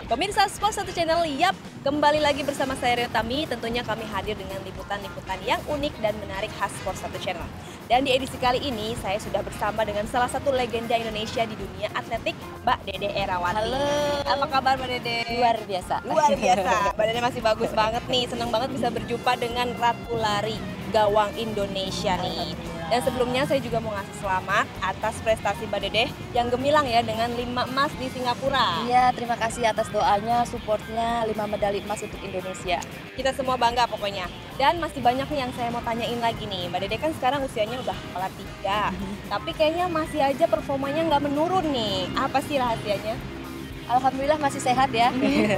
Pemirsa Sport Satu Channel, yap, kembali lagi bersama saya Rio Tami. Tentunya kami hadir dengan liputan-liputan yang unik dan menarik khas Sport Satu Channel. Dan di edisi kali ini, saya sudah bersama dengan salah satu legenda Indonesia di dunia atletik, Mbak Dede Erawati. Halo. Apa kabar Mbak Dede? Luar biasa. Luar biasa. Mbak Dede masih bagus banget nih. Senang banget bisa berjumpa dengan Ratu Lari gawang Indonesia nih. Dan sebelumnya saya juga mau ngasih selamat atas prestasi Mbak Dede yang gemilang ya dengan 5 emas di Singapura. Iya, terima kasih atas doanya, supportnya 5 medali emas untuk Indonesia. Kita semua bangga pokoknya. Dan masih banyak nih yang saya mau tanyain lagi nih. Mbak Dede kan sekarang usianya udah kepala 3. Tapi kayaknya masih aja performanya nggak menurun nih. Apa sih rahasianya? Alhamdulillah masih sehat ya.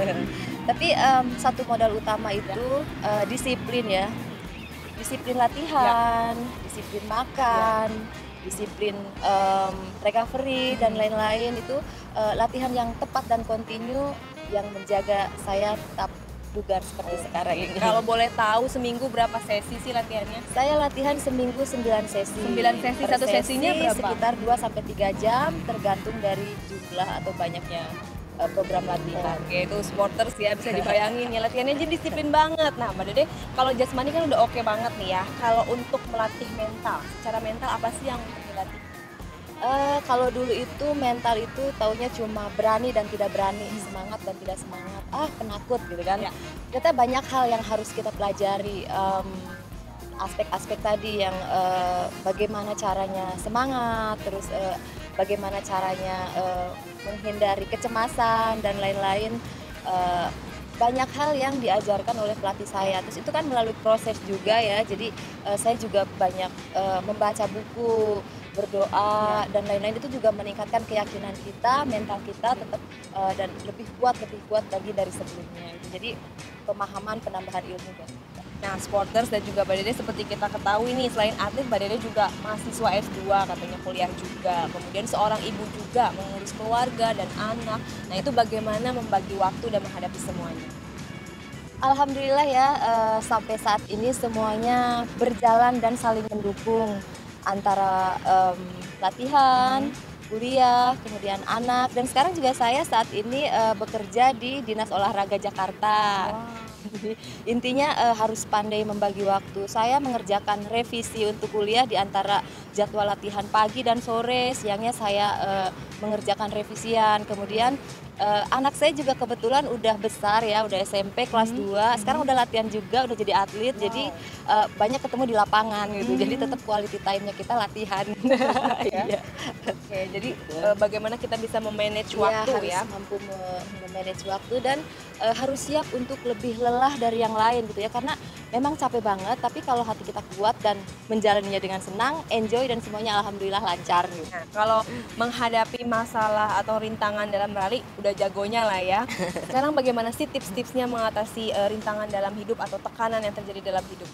Tapi satu modal utama itu disiplin ya. Disiplin latihan, disiplin makan, disiplin recovery dan lain-lain itu latihan yang tepat dan kontinu yang menjaga saya tetap bugar seperti sekarang ini. Kalau boleh tahu seminggu berapa sesi sih latihannya? Saya latihan seminggu 9 sesi. 9 sesi, Per satu sesinya berapa? Sekitar 2-3 jam tergantung dari jumlah atau banyaknya program latihan. Oke, itu sporters ya, bisa dibayangin ya latihannya jadi disiplin banget. Nah Mbak Dede, kalau jasmani kan udah oke banget nih ya. Kalau untuk melatih mental, secara mental apa sih yang dilatih? Kalau dulu itu mental itu taunya cuma berani dan tidak berani, semangat dan tidak semangat, penakut gitu kan. Ya. Ternyata banyak hal yang harus kita pelajari, aspek-aspek tadi yang bagaimana caranya semangat, terus bagaimana caranya menghindari kecemasan dan lain-lain. Banyak hal yang diajarkan oleh pelatih saya. Terus itu kan melalui proses juga ya. Jadi saya juga banyak membaca buku, berdoa dan lain-lain, itu juga meningkatkan keyakinan kita, mental kita tetap dan lebih kuat lagi dari sebelumnya. Jadi pemahaman, penambahan ilmu buat kita. Nah, sporters dan juga Mbak Dede seperti kita ketahui nih, selain atlet Mbak Dede juga mahasiswa S2, katanya kuliah juga. Kemudian seorang ibu juga, mengurus keluarga dan anak. Nah, itu bagaimana membagi waktu dan menghadapi semuanya? Alhamdulillah ya, sampai saat ini semuanya berjalan dan saling mendukung antara latihan, kuliah, kemudian anak, dan sekarang juga saya saat ini bekerja di Dinas Olahraga Jakarta. Jadi intinya harus pandai membagi waktu. Saya mengerjakan revisi untuk kuliah di antara jadwal latihan pagi dan sore, siangnya saya mengerjakan revisian. Kemudian anak saya juga kebetulan udah besar ya, udah SMP kelas 2. Sekarang udah latihan juga, udah jadi atlet. Jadi banyak ketemu di lapangan gitu. Jadi tetap quality time-nya kita latihan. Ya. Oke, jadi bagaimana kita bisa memanage waktu ya? Harus mampu memanage waktu dan harus siap untuk lebih lelah dari yang lain gitu ya, karena memang capek banget, tapi kalau hati kita kuat dan menjalaninya dengan senang, enjoy, dan semuanya alhamdulillah lancar gitu. Nah, kalau menghadapi masalah atau rintangan dalam rally udah jagonya lah ya. Sekarang bagaimana sih tips-tipsnya mengatasi rintangan dalam hidup atau tekanan yang terjadi dalam hidup?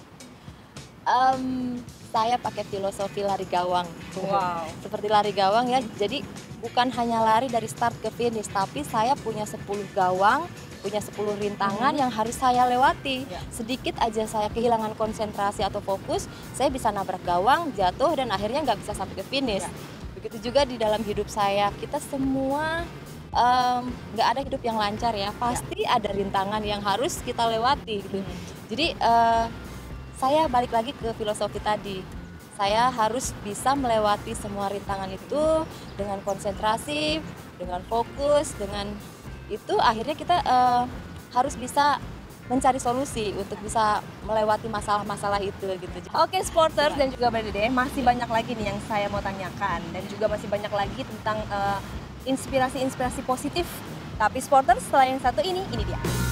Saya pakai filosofi lari gawang. Wow. Seperti lari gawang ya, jadi bukan hanya lari dari start ke finish, tapi saya punya 10 gawang, punya 10 rintangan yang harus saya lewati. Sedikit aja saya kehilangan konsentrasi atau fokus, saya bisa nabrak gawang, jatuh, dan akhirnya nggak bisa sampai ke finish. Begitu juga di dalam hidup saya, kita semua nggak ada hidup yang lancar ya, pasti ada rintangan yang harus kita lewati gitu. Jadi saya balik lagi ke filosofi tadi, saya harus bisa melewati semua rintangan itu dengan konsentrasi, dengan fokus, dengan itu akhirnya kita harus bisa mencari solusi untuk bisa melewati masalah-masalah itu gitu. Oke, sporters dan juga Mbak Dede, masih banyak lagi nih yang saya mau tanyakan, dan juga masih banyak lagi tentang inspirasi-inspirasi positif. Tapi sporters, setelah yang satu ini dia.